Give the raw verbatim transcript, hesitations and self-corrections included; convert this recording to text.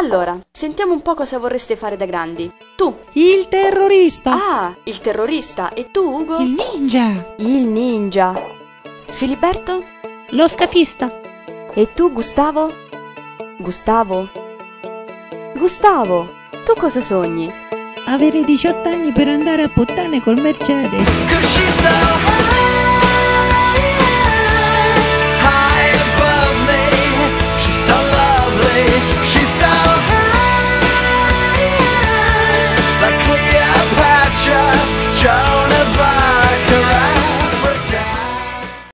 Allora, sentiamo un po' cosa vorreste fare da grandi. Tu? Il terrorista. Ah, il terrorista. E tu, Ugo? Il ninja. Il ninja. Filiberto? Lo scafista. E tu, Gustavo? Gustavo? Gustavo, tu cosa sogni? Avere diciotto anni per andare a puttane col Mercedes.